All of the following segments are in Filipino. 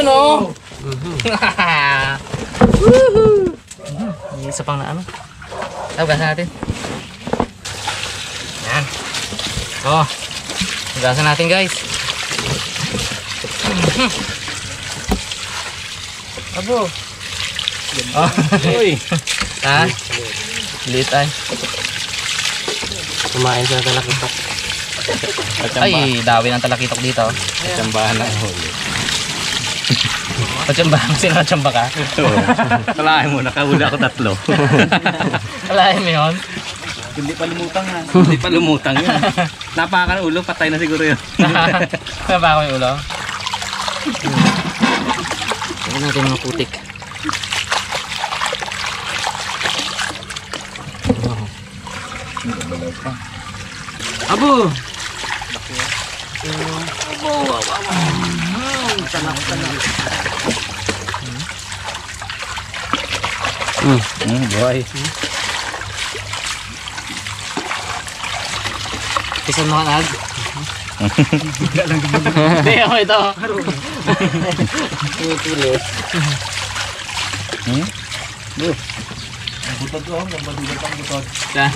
Ayun oh. May isa pang na ano. Hugasan natin. Yan. Oh. Hugasan natin guys. Abo. Oh. Uy. Ha? Liit ay. Kumain sa talakitok. Ay, dawi ng talakitok dito. Tsambahan ng huli. Patsamba, sino natsamba ka? Oo. Kalahin mo, nakahuli ako 3. Kalahin mo yun? Hindi pa lumutang ha. Hindi pa lumutang yun. Napakan ulo, patay na siguro yun. Napa ako yung ulo? Tingnan natin mga putik. Abo! Boy. Pisan mga nag. Hindi ako ito. Tutulis. Butod ko, magbadugan pang butod.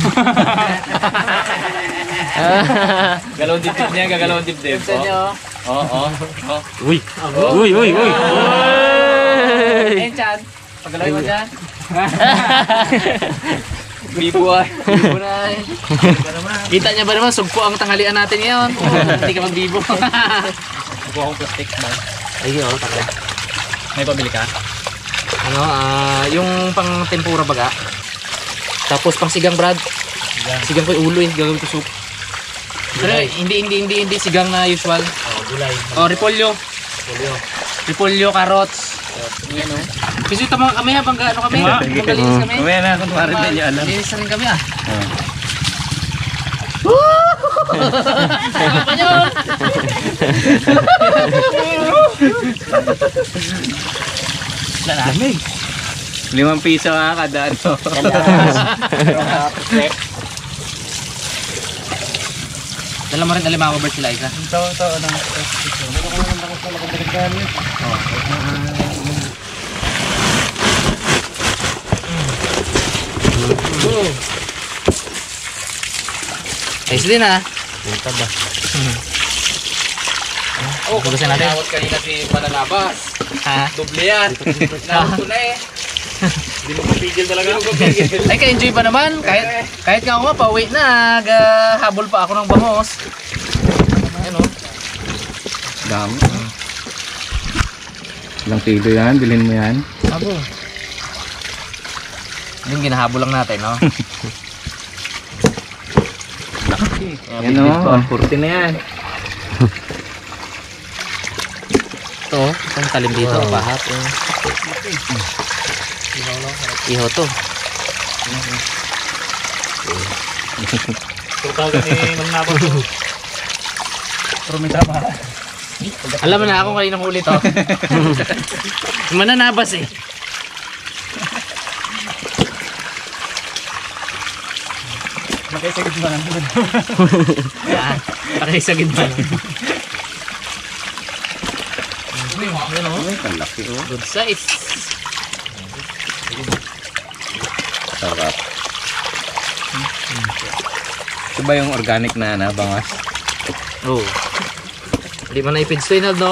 Galawang dibdib niya, gagalawang dibdib. Pisan nyo. Oo. Uy! Uy, uy, uy! Eh, Chad. Pagalawin mo dyan. Bibo ay. Bibo na eh. Kita niya ba naman, sugpo ang tanghalian natin ngayon. Hindi ka magbibo. Bukuha akong plastic ba? Ay, yun, takla. May pabili ka? Ano, yung pang tempura baga. Tapos pang sigang brad. Sigang ko yung ulo eh, gagawin ko soup. Pero hindi sigang na usual. Oh, gulay. Oh, repolyo. Repolyo, carrots. Yan oh. Kasi ito mga kami habang ano kami, magalinis kami. Kumaya na, kung maaaring din niya alam. Linis na rin kami ah. Apa nyo? Lamig. 5 piso nga kada ano. Dala mo rin alimango bird sila isa. Ito, ano. Meron ko naman ako sa lakad-lakad. Ayos din ah. Punta ba? Oh, gugusin natin. Tinawat kanina si Mananabas. Ha? Doble yan. Tinawat ko na eh. Hindi mo mapigil talaga. Hindi mo mapigil. Ay, ka-enjoy pa naman. Kahit nga ako pa, wait na. Habol pa ako ng bangos. Ayan o. Dami. Ilang kilo yan? Bilhin mo yan? Abo. Yung ginahabol lang natin, no? Laki. Yan o. 140 na yan. Ito, itong talim dito. Bahat. Iho to. Tukaw ni Mananabas. Pero may tama. Alam mo na ako kaninang huli to. Mananabas eh. Nakaisagit ba lang? Yan. Pakaisagid ba lang. Yan o. Ay, kalaki o. Good size. Sarap. Ito ba yung organic na bangas? Oo. Hindi mo na i-feed swinal, no?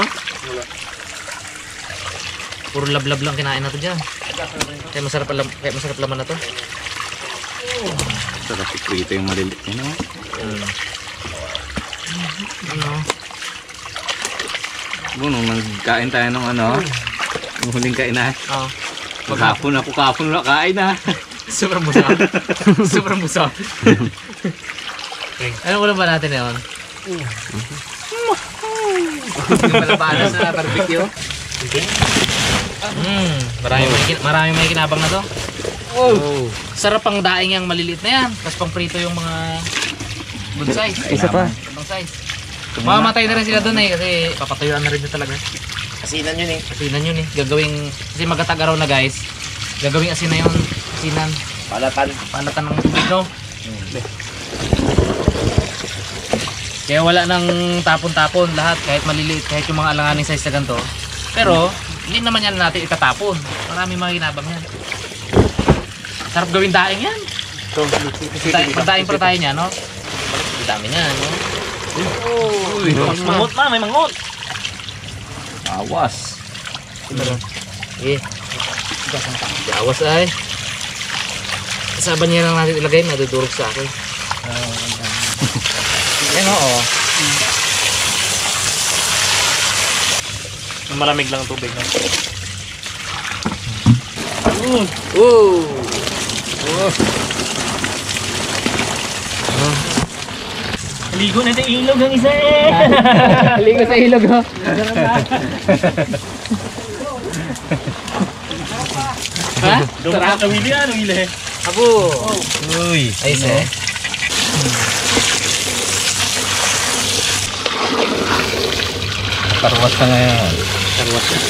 Puro lablab lang kinain natin dyan. Kaya masarap laman na to. Sarap ikrito yung malilit yun o. Ano? Nung nagkain tayo ng ano, yung huling kainan. Oo. Maghapon ako kahapon na kain na. Sobrang busog. Sobrang busog. Anong ulam ba natin yun? Yung malabana sa barbecue. Maraming may kinabang na to. Oh. Sarap pang daing yung maliliit na yan. Tapos pang prito yung mga good size. Isa pa. Ibang size. Mamamatay na rin sila doon eh kasi papatuyuan na rin yun talaga. Asinan yun eh. Asinan yun eh. Gagawing, kasi magatag-araw na guys. Gagawing asin na yun. Asinan. Palatan ng tubig no. Kaya wala nang tapon-tapon lahat kahit maliliit, kahit yung mga alanganing size na ganito. Pero, hindi naman yan natin itatapon. Marami makinabang yan. Sarap gawin daing yan. Pagdaing pa tayo niya, no? Ang dami niya, no? Uy, mangot na, may mangot. Awas. Eh. Awas ay. Sa banyera lang natin ilagay, nadudurog sa akin. Yan oo. Malamig lang ang tubig. No? Ligo na yung ilog ang isa eh. Ligo sa ilog, no? Ha? Sarap na wili yan, wili. Abo. Uy. Ayos eh. Tarwas na ngayon. Tarwas na.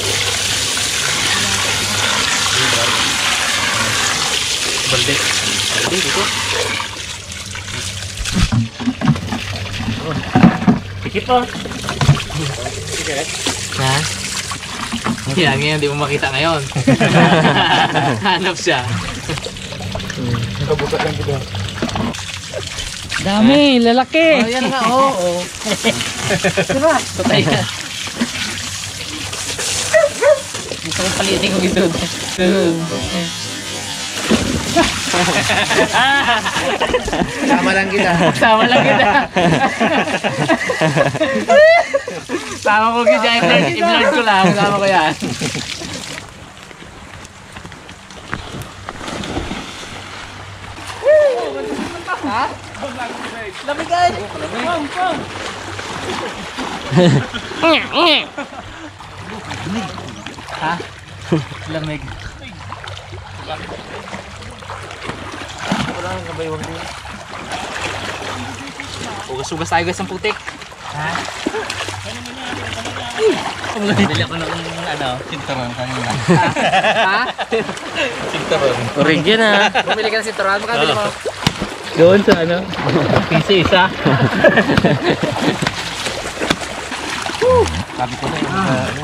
Balde. Balde dito. Pikit po. Ha? Yan, ngayon, hindi mo makita ngayon. Hanap siya. Nakabuka lang dito. Dami, lalaki. Oh, yan nga, oo. Diba? Patay ka. Gusto kong palitin ko dito. Sama lang kita. Sama lang kita. Sama ko kita. I-vlog ko lang. Sama ko yan. Ha? Lamigay! Ha? Lamig. Wala nang kabaywang din. Ugas-ugas tayo guys ng putik. Ha? Bili ako ng sinturon kanina. Ha? Sinturon. Origin ah. Bumili ka ng sinturon. Makabili mo. Doon sa ano? Piso isa. Sabi ko na yun.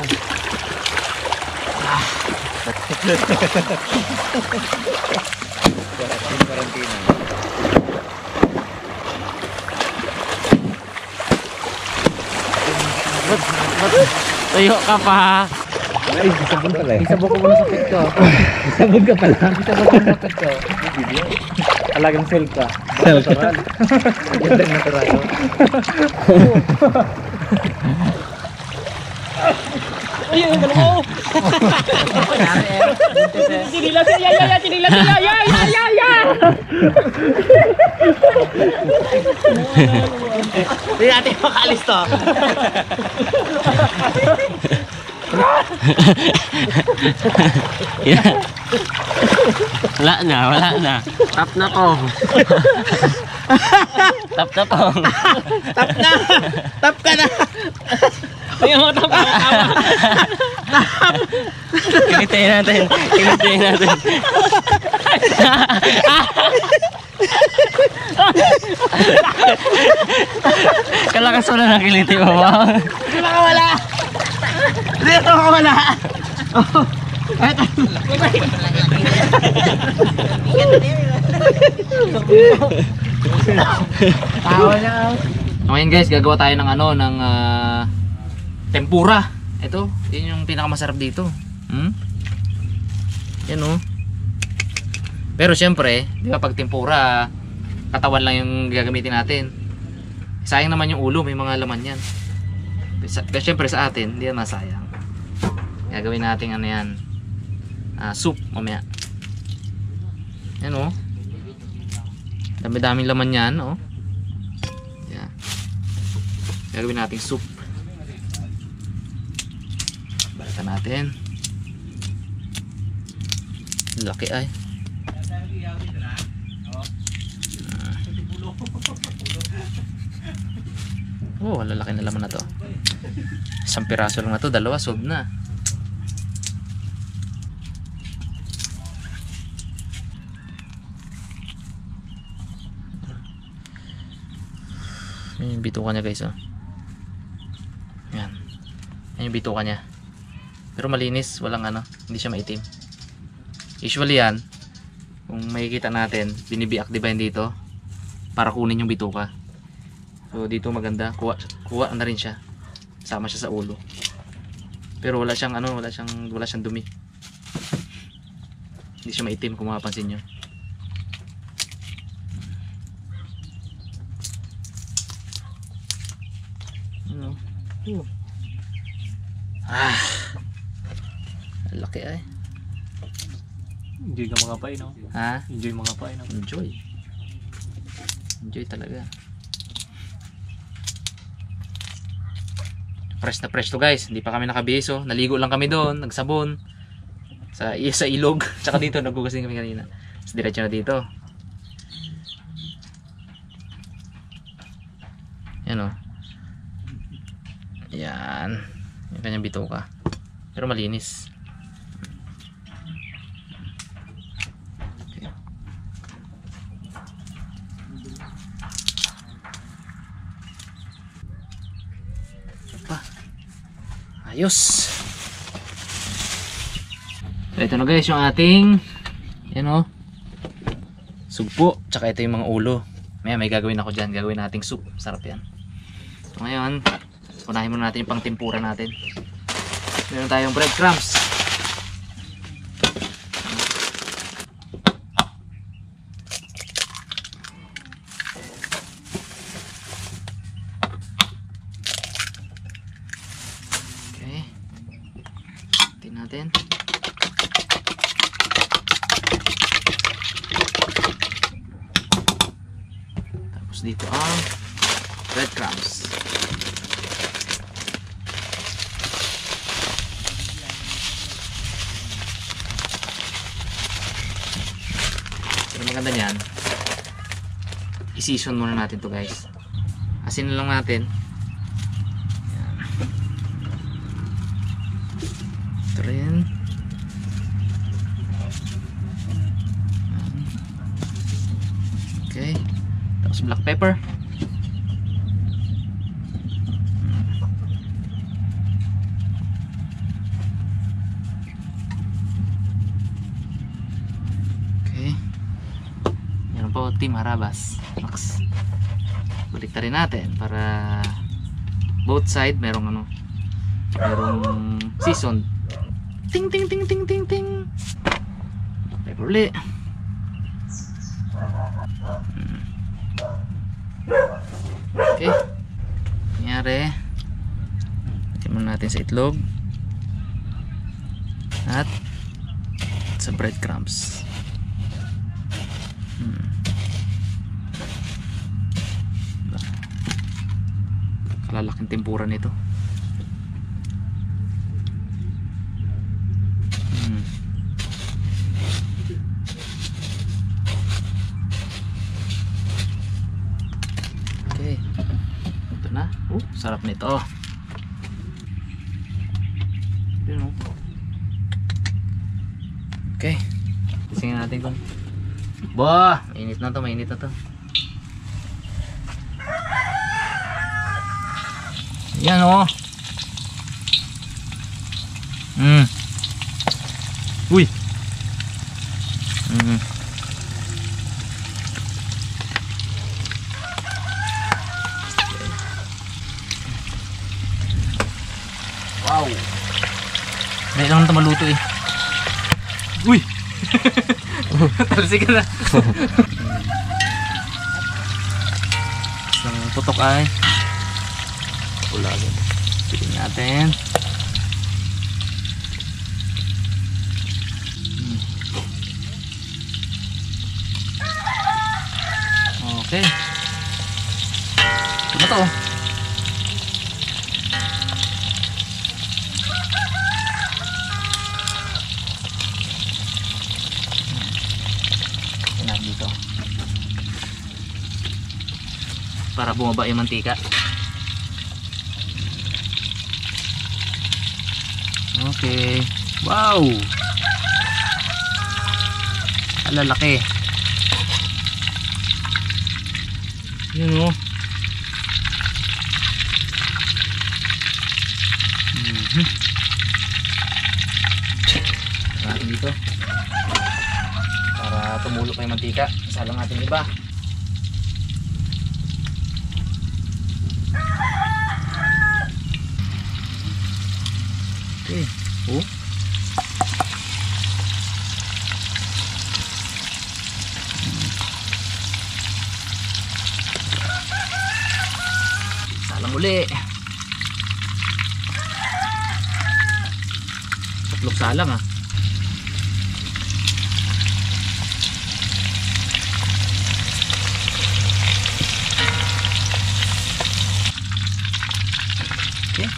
Tayo ka pa. Ay, isabog pala eh. Isabog ko muna sa pit ko. Sabog ka pala. Isabog ko muna sa pit ko. Talagang self ka. Self ka. Ganda ng natural. Ayun, yung dalawa. Sinila siya, ya, sinila siya, ya. Hindi natin makaalis to. Wala na. Tap na po. Tap na po. Tap na! Tap ka na! Ayun, tap na. Kilitayin natin. Kalakas mo na ng kiliti mo ba? Hindi makawala! Dito makawala! Tawa niya. Ngayon guys, gagawa tayo ng ano, ng tempura. Ito, yun yung pinakamasarap dito. Yan oh. Pero syempre, di ba pag tempura, katawan lang yung gagamitin natin. Sayang naman yung ulo, may mga laman yan. Pero syempre sa atin, hindi yan masayang. Gagawin natin ano yan, soup mamaya. Yan oh. Dami-daming laman yan oh. Yan. Gagawin natin soup. Balikan natin. Laki ay. Oh, lalaki na laman na to. Isang piraso lang na to, dalawa sob na. Yan yung bituka niya guys oh. Yan. Yan yung bituka niya. Pero malinis, walang ano, hindi siya maitim. Usually yan, kung makikita natin, binibiak di ba yun dito para kunin yung bituka. So dito maganda, kuha na rin siya. Sama siya sa ulo. Pero wala siyang ano, wala siyang dumi. Hindi siya maitim kung mapapansin niyo. Ano? Laki ay. Enjoy ka mga pay, no? Ha? Enjoy mga pay, no? Enjoy. Enjoy talaga. Fresh na fresh to guys. Hindi pa kami nakabihis oh. Naligo lang kami doon, nagsabon. Sa ilog. Tsaka dito, naghugasin kami kanina. Tapos diretso na dito. Yan oh. Yan. Yung kanyang bituka. Pero malinis. Ayos. So ito na guys yung ating yan o sugpo, tsaka ito yung mga ulo. May gagawin ako dyan, gagawin nating soup. Sarap yan. So ngayon unahin muna natin yung pang tempura natin. Meron tayong breadcrumbs. Natin. Tapos dito ang breadcrumbs. Pero maganda niyan, i-season muna natin to guys. Asin na lang natin. Rin. Okay. Tapos black pepper. Okay. Meron po Team Harabas. Max. Balik rin natin para both side merong seasoned. Ting ting ting ting ting ting. Pepper ulit. Okay. Nangyari. Lagyan muna natin sa itlog. At sa breadcrumbs. Kalalaking tempura nito. Sarap nito. Okay. Tingnan natin kung mainit na to, mainit na to. Yan oh. Uy. Wow. Dahil lang ito maluto eh. Uy! Talsik ka na. Isang tutok ay ulagan. Piling natin. Okay. Ito na to. Dito para bumaba yung mantika. Okay. Wow, alalaki. Yun o. dito. Para tumulo pa yung mantika. Isa lang natin iba. Okay. Oh. Salang uli. Tatlong salang ah. Okay.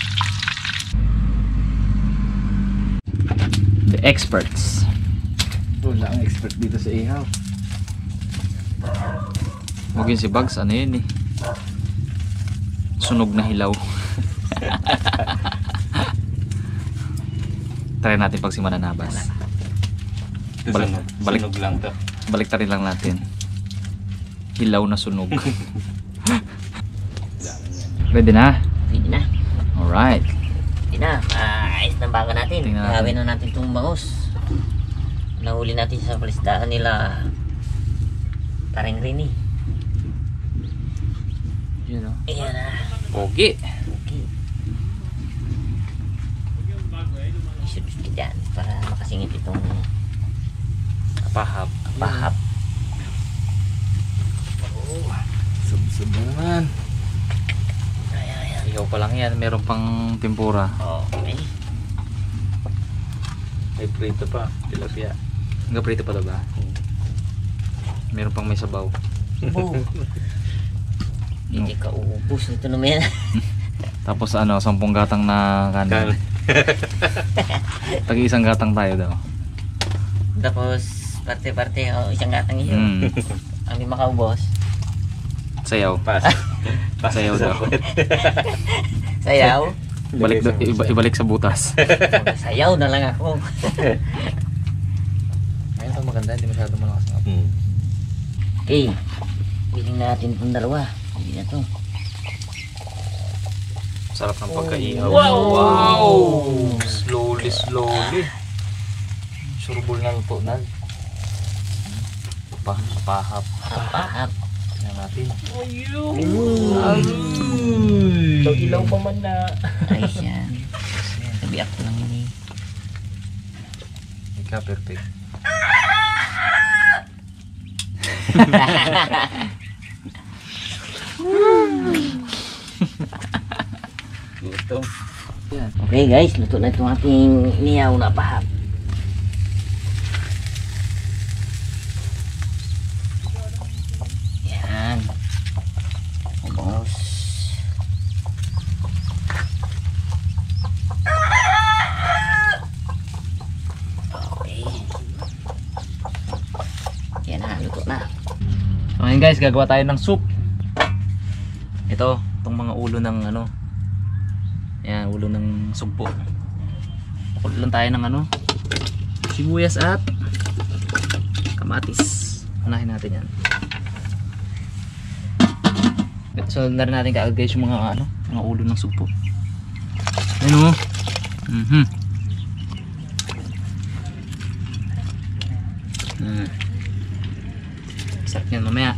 The experts. Wala ang expert dito sa ihaw. Huwag yun si Bugs, ano yun eh, sunog na hilaw. Try natin pag si mananabas. Sunog lang to. Baliktarin lang natin. Hilaw na sunog. Ready na? Pwede na. Alright. Pwede na. Ayos ng baga natin. Tingnan natin. Gawin na natin itong bangus. Nahuli natin sa palistaan nila. Parang rini. Yun o. Ayan na. Pogi. Okay. Isunod ka dyan para makasingit itong Kapahap. pahap. Sub-sub na naman. Ikaw pa lang yan. Meron pang tempura. Okay. May prito pa. Tilapia. Hanggang prito pa to ba? Meron pang may sabaw. Oh. Hindi ka uubos nito naman. Tapos ano, 10 gatang na kanin. Tagi isang gatang tayo daw. Tapos parte-parte isang gatang yun. Ang di makaubos. Sayaw. Pas. Sayaw daw. Sayaw. Ibalik, ibalik sa butas. Sayaw na lang ako. Ngayon pag maganda, hindi masyado malakas nga. Okay. Piling natin itong dalawa. Hindi na to. Sarap ng pagkaihaw. Wow! Slowly. Surbol ng tunan. Pahap. Pahap. Tingnan natin. Ilaw pa man na. Ayos yan. Nabiak ko lang yun eh. Ika, perfect. Gutom. Okay guys, luto na itong ating niyaw na pahap. Yan. Ubos. Okay. Yan na, luto na. So ngayon guys, gagawa tayo ng soup. Ito, itong mga ulo ng ano. Ayan, ulo ng sugpo. Pakulo lang tayo ng ano, sibuyas at kamatis. Unahin natin yan. So na rin natin kaagad guys yung mga ano, mga ulo ng sugpo. Ayun o. Sarap yan mamaya.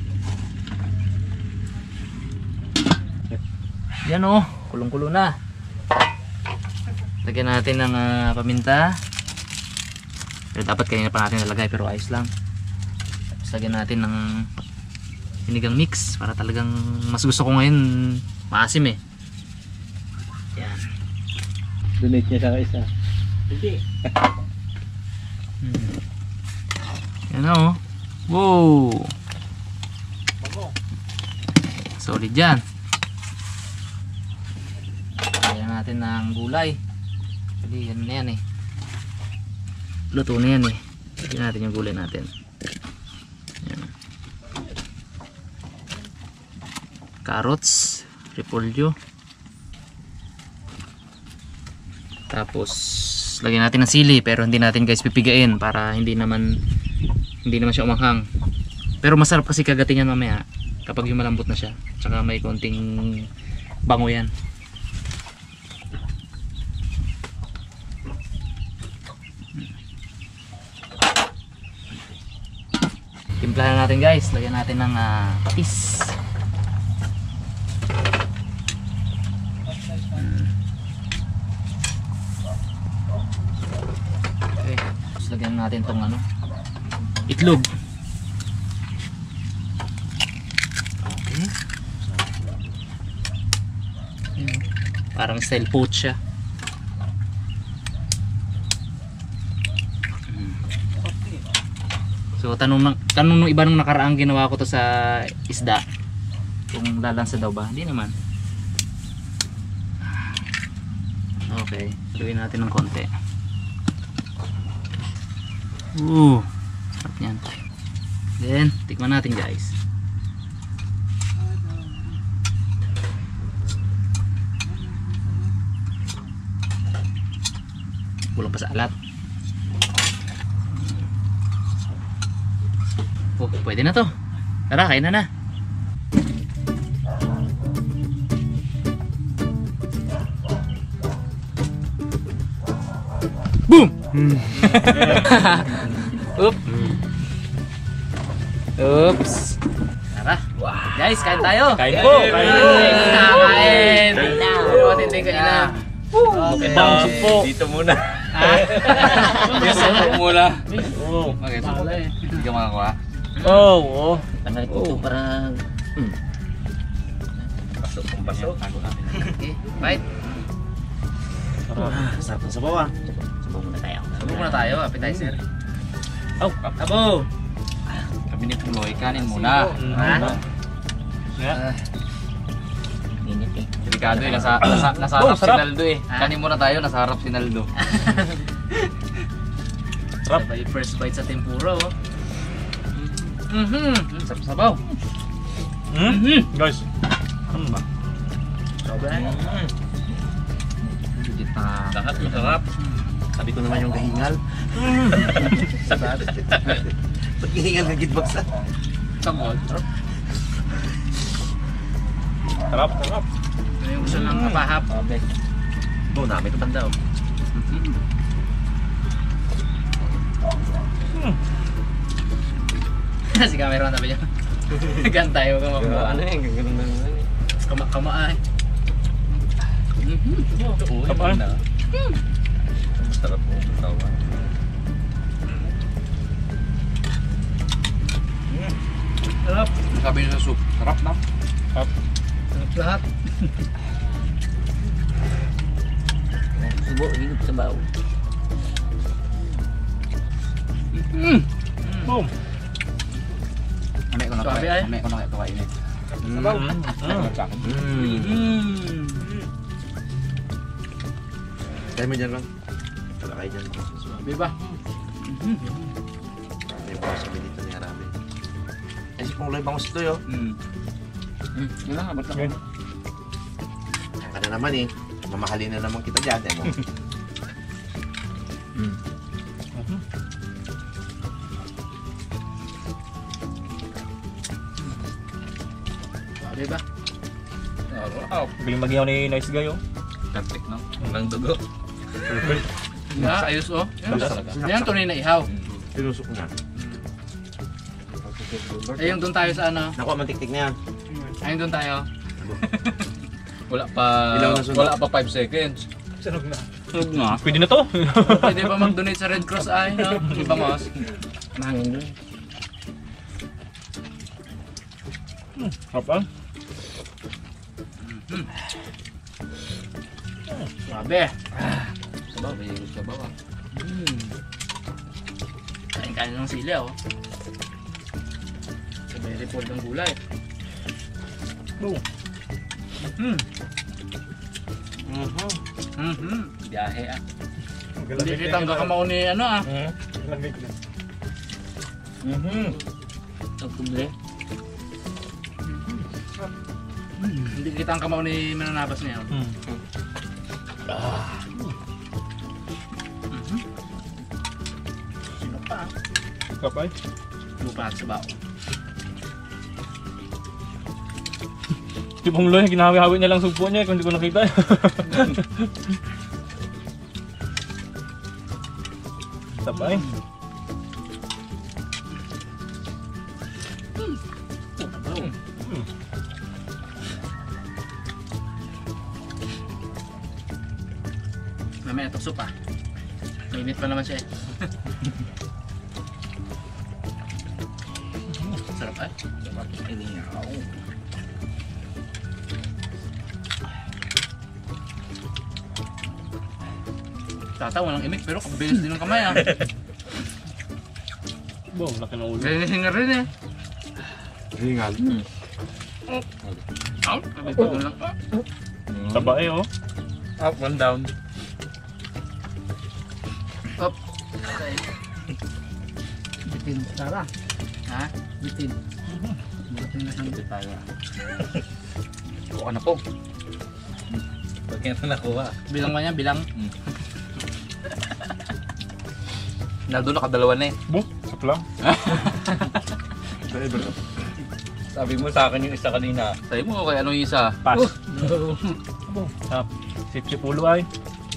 Yan o, kulong-kulo na. Lagyan natin ng paminta. Pero dapat kanina pa natin nalagay pero ayos lang. Tapos lagyan natin ng sinigang mix para talagang mas gusto ko ngayon maasim eh. Yan. Donate niya sa isa. Yan o. Wow. Solid yan. Lagyan natin ng gulay. Jadi yan na yan eh. Luto na yan eh. Lagyan natin yung gulay natin. Yan. Carrots, repolyo. Tapos lagyan natin ng sili pero hindi natin guys pipigain para hindi naman siya umanghang. Pero masarap kasi kagatin yan mamaya kapag yung malambot na siya. Tsaka may konting bango yan. Timplahan natin guys. Lagyan natin ng patis. Okay. Tapos lagyan natin tong itlog. Okay. Parang style poach siya. So tanong nung iba nung nakaraang ginawa ko to sa isda. Kung lalansa daw ba? Hindi naman. Okay, haluin natin ng konti. Sarap yan. Then, tikman natin guys. Kulang pa sa alat. Oh, pwede na to. Tara, kain na. Boom! Oops. Tara. Guys, kain tayo. Kain po! Kain po! Kain. Kain na. Matinding kain na. Okay. Ibang sumpo. Dito muna. Yung sumpo muna. Okay, hindi ka makakuha. Oo. Panalik ito parang... Pasok kung pasok. Okay, bite. Sarap ng sabaw ah. Subo muna tayo. Subo muna tayo, appetizer. Oh, Abo! kami ni Puloy, kanin muna. Minit eh. Delikado eh, nasa harap si sarap. Naldo eh. Kanin muna tayo, nasa harap si Naldo. Sarap. First bite sa tempura, oh. Sarap sabaw. Guys. Ano ba? Sobrang. Lahat masarap. Sabi ko naman yung gahingal. Pag gahingal ng gitbaksa. Tangol. Sarap, sarap. Ano yung gusto ng kapahap? Oo, namin ito tanda oh. Si camera na ba yan? Gan tayo ka mabuha. Ano yung gano'n na Kama-kama ay. Kapal? Sarap po. Tawa. Sarap. Sabi niyo sa soup, sarap na. Sarap lahat. Subo, hinog sa baw. Boom. Amay ko na Sabi ay. Amay ko na kain eh. Sabaw. Kaya mo dyan lang. Wala kayo dyan. Di ba? May mga sabi dito ni Harami. Kasi kung uloy bangos ito yun. Wala nga, ba't lang? Yan ka na naman eh. Mamahalin na naman kita dyan. Yan mo. Di ba? Galing mag-ihaw ni Nice Guy oh. Perfect no? Walang dugo. Yeah, ayos oh. Talaga. Yan tunay na ihaw. Tinusok na. Eh yung doon tayo sa ano? Nakuha man tiktik na yan. Ayun doon tayo. Wala pa Ilaw na sunod. wala pa 5 seconds. Sunog na. Sunog na. Pwede na to. Pwede ba mag-donate sa Red Cross ay, no? Iba mos. Mahangin dun. Apa? Grabe. Sabaw, may sabaw ah. Kain-kain ng sili oh. Sabay report ng gulay. Biyahe ah. Hindi kita hanggang kamao ni ano ah. Ang kuble. Hindi kita ang kamao ni mananabas niya. Sino pa? Kapay. Lupa at sabaw. Tipong Loy, ginahawi-hawi niya lang sugpo niya kung hindi ko nakita. Sabay. Kaya ito soup ah. Mainit pa naman siya eh. Sarap eh. Tata, walang imik pero kabilis din ng kamay ah. Boom, laki ng ulo. Hinga rin eh. Ringal. Out, kabito lang. Taba eh, oh. Up, one down. Up. Bitin. Tara. Ha? Bitin. Bitin na siyang Tayo. Buka na po. Pag yan na nakuha. Bilang mo niya, bilang. Naldo nakadalawa na eh. Boom, sapla. Sabi mo sa akin yung isa kanina. Sabi mo kay anong isa? Pass. Boom, tap. Sip-sip ulo ay.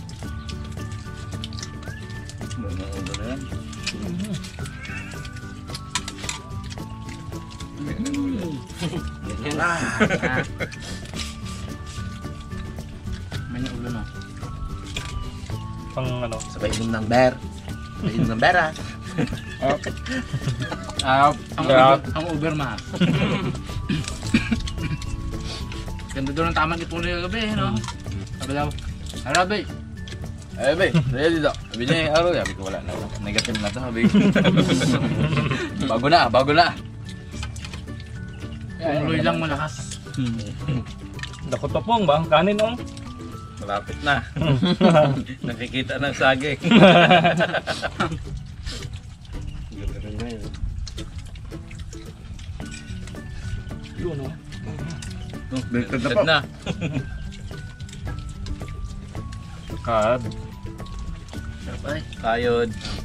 Ulo na yan. May ulo no. Pang ano. Sabay inom ng beer. Sabay inom ng beer ah. Ang Uber ma. Ganda doon ang tamang ipon nila gabi, no? Sabi daw, Arabe, Eh, be, ready daw. Sabi niya, araw, sabi ko wala na. Negative na to, sabi. Bago na. tumuloy lang malakas. Dakot pa pong ba? Kanin oh. Malapit na. Nakikita ng saging. Yun oh. Baliktad na po. na. Kad. Sarap ay. Kayod.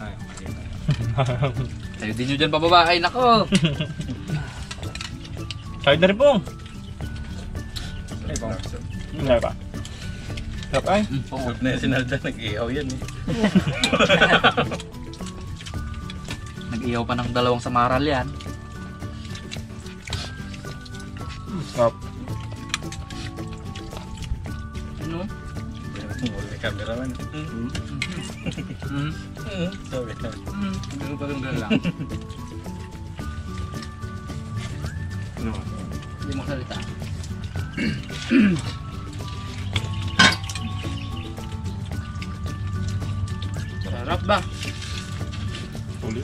Tayo din nyo dyan pababa. Ay, nako. Kahit na rin pong. Hindi pa. Sarap ay. Pagod na yung sinalda, nag-ihaw yan eh. Nag-iyaw pa ng dalawang samaral yan. Sarap. Ano? May cameraman. Sabi na. Ganun lang. Hindi mo salita. Sarap ba? Uli.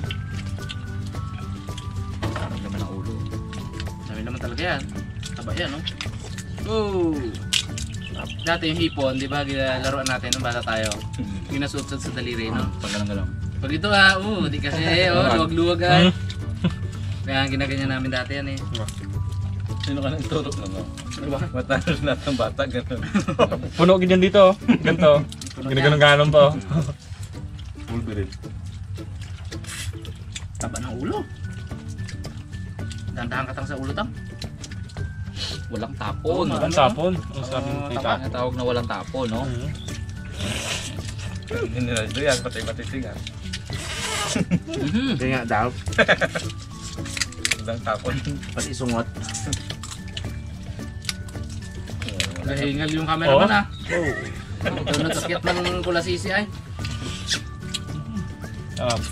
Sarap naman ang ulo. Sabi naman talaga yan. Taba yan, no? Oh! Dati yung hipon, di ba, laruan natin nung bata tayo. Ginasuot sa daliri, no? Paggalang-galang. Pag ito di kasi, luwag-luwag Kaya ginaganyan namin dati yan eh. Sino ka nang turok na no? Matalas na ng bata, gano'n. Puno ganyan dito oh. Ganito. Ginaganong-ganon pa oh. Wolverine. Taba ng ulo. Dandahan ka tang sa ulo tang. Walang tapon. Ang tapon. Ang sabi ng Tama tita. nga tawag na walang tapon, no? Hindi nila ito yan, patay-patay singa. Kaya nga daw. Walang tapon. Pati sungot. Nahingal yung camera man ah. Ito nagkakit ng kulasisi ay. Sarap.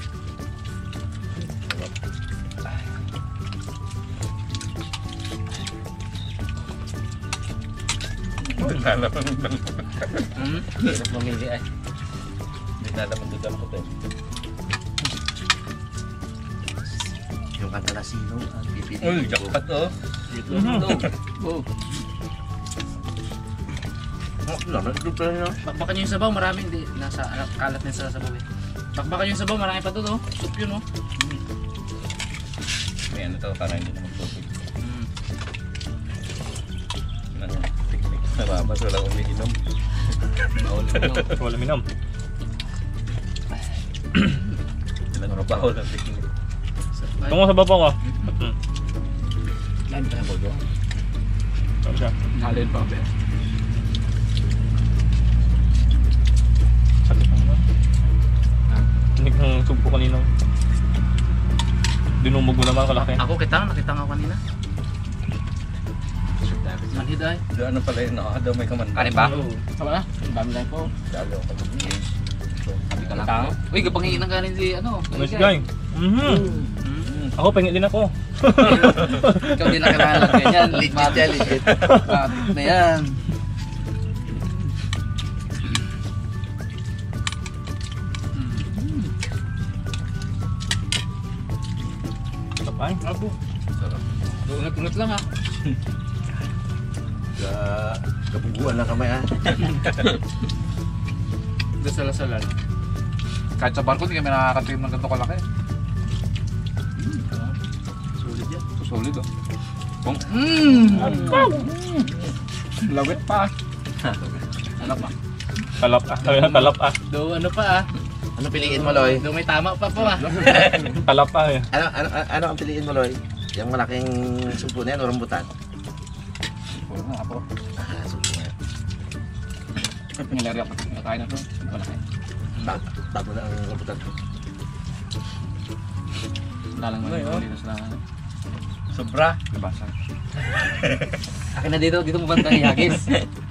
Mamili ay. Hindi na naman doon ang puti. Yung kanta na sino ang pipili. Uy, jackpot oh. Dito oh. Bakbakan nyo yung sabaw, marami hindi. Nasa kalat din sa sabaw eh. Bakbakan nyo yung sabaw, marami pa to no? Soup yun no? May ano to, para hindi na magtubig. Picnic. Nababas, walang umiinom. Wala minom. Ilang bawal ng picnic. Tungo sa baba ko. Lime ka po doon. Sarap siya. Halin pa ba? Sakit naman. Tinig ng subo kanina. Dinumog mo naman kalaki. Ako nakita nga kanina. Manhid ay. Doon ano pala yun, daw may kamandag. Kanin ba? Oo. Tama na. Ang dami lang po. Dalo ka Tang. Uy, kapangingin ng kanin si ano. Nice guy. Ako, pengit din ako. Ikaw din nakilala ng ganyan. Legit yan, legit. Matik na yan. Kapay. Abo. Unat-unat lang ha. Sa kabuguan lang kamay ha. Dasalasalan. Kahit sa barko, hindi kami nakakatikim ng ganito kalaki. Solid yan. Solid oh. Lawit pa. Ano pa? Talap ah. Sabi na talap ah. Do ano pa ah. Ano piliin mo, Loy? Do may tama pa po ah. Talap ah eh. Ano ang piliin mo, Loy? Yung malaking sumpo na yan o rambutan? Puro nga po. Ah, sumpo na yan. Ay, pangyayari ako. Nakain na to. Malaki. Bago na ang rambutan ko. Lalang mo dito sa sobra. Nabasa. Akin na dito mo bantang ihagis.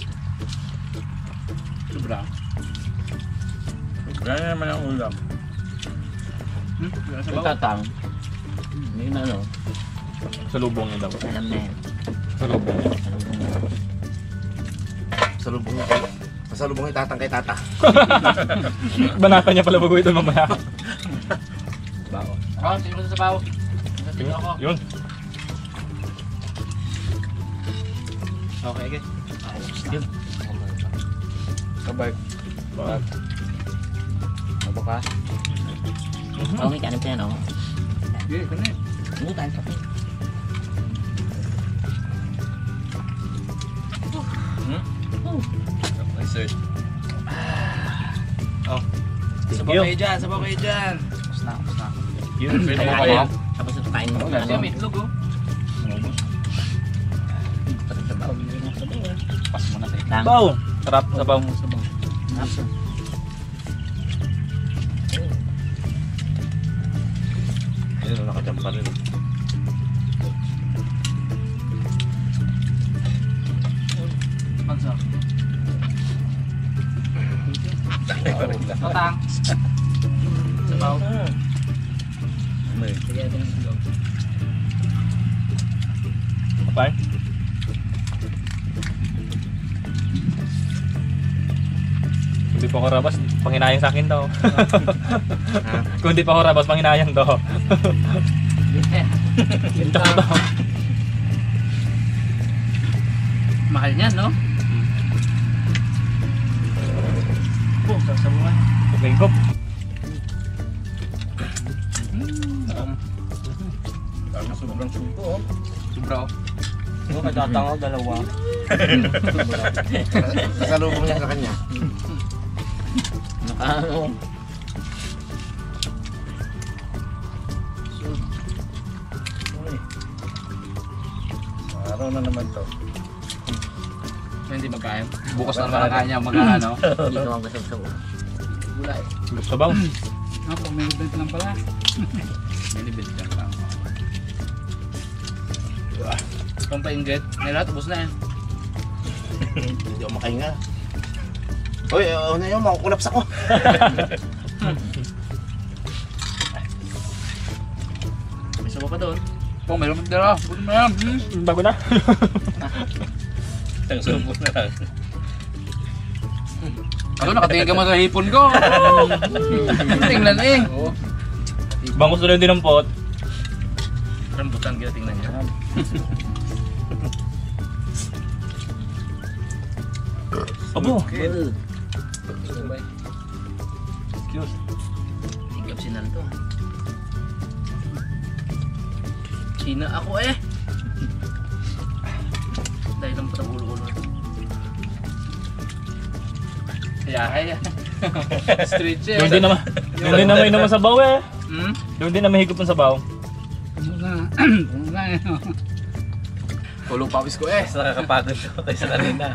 Sobra. Gano'n naman ang ulam. Yung tatang. Hindi na ano. Sa lubong niya daw. Alam na yan. Sa lubong niya. Sa lubong itatang kay tata. Banata niya pala bago ito mamaya. Bao. Ako, tingin mo sa bao. Tingin ako. Yun. Okay, okay. Yun. Kabay. Bak. Abo ka? Oo, may kanin pa yan, oh. Hindi, kanit. Hindi, kanin pa. Research. Oh. Sabaw Yun. kayo dyan, sabaw kayo dyan. Tapos na. Yun. Pwede Sabaw mo kayo. kayo. Tapos ito kain mo. Kasi may itlog oh. Pas mo na sa itlog. Sabaw. Sarap sabaw. Ayun, nakajampa rin. Bansa. Matang. Sabaw. Kapay. Kung di pa ako rabas, panginayang sa akin daw. Kung di pa ako rabas, panginayang daw. Ito ko daw. Mahal niyan, no? Oh, sasabungan. Lingkop. Sobrang sumpo, oh. Sobra, oh. Ano ka tatang, oh, dalawa. Sa lubong niya sa kanya. Ano? Araw na naman to. Hindi magkain. Bukas na naman ang kanya, mag-ano. Hindi ko ang gusto sa ulo. Gulay. Sabaw. Ako, may event lang pala. Nilibit ka lang. Itong painggit. May lahat, ubos na yan. Hindi ako makahinga. Uy, ano yun? Makukulaps ako. May sabaw pa doon. Oh, mayroon magdala. Buto mo yan. Bago na. Ang subo na lang. Ano, nakatingin ka mo sa hipon ko. Tingnan eh. Bangos na din ng pot. Rambutan kita tingnan niya. Abo. Excuse. Hindi optional to. China ako eh. Dahil lang patang ulo-ulo. Kaya. Street siya. Doon din naman. Doon din naman inom ang sabaw eh. Hmm? Doon din naman higop ang sabaw. Puno na eh. Tulo pawis ko eh. Mas nakakapagod ko kaysa kanina.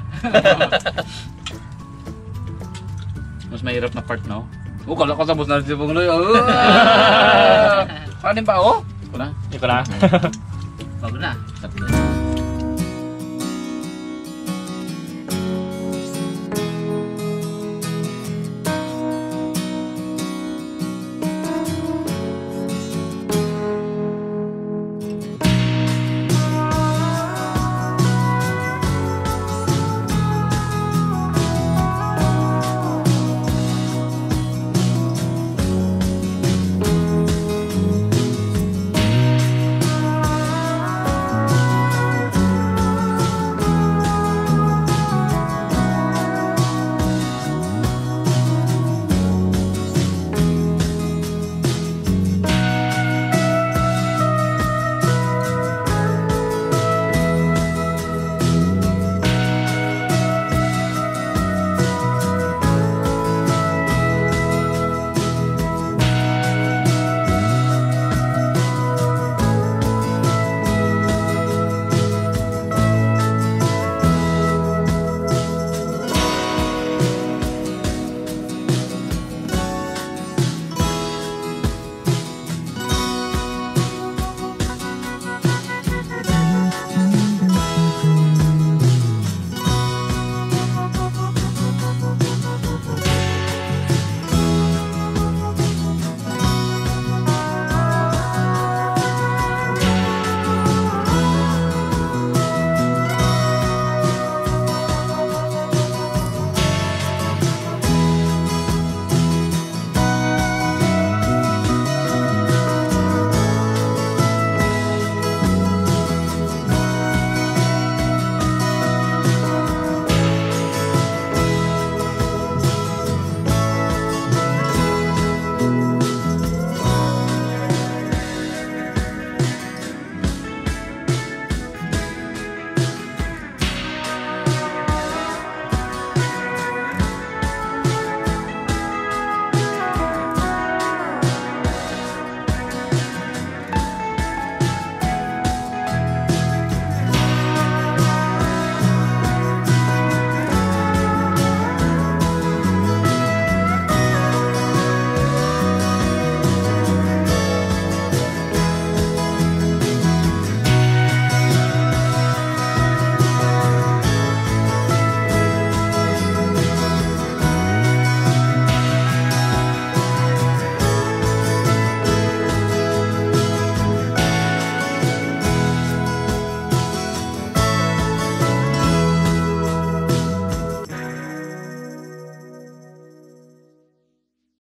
Mas mahirap na part, no? Oh, kala ko tapos na rin si Pungloy. Kanin pa ako? Wala. Ito na. Bago na.